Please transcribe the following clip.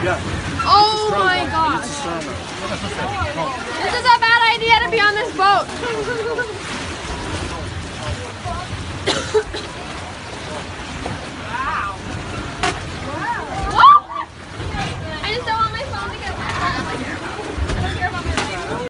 Yeah. Oh my gosh. This is a bad idea to be on this boat.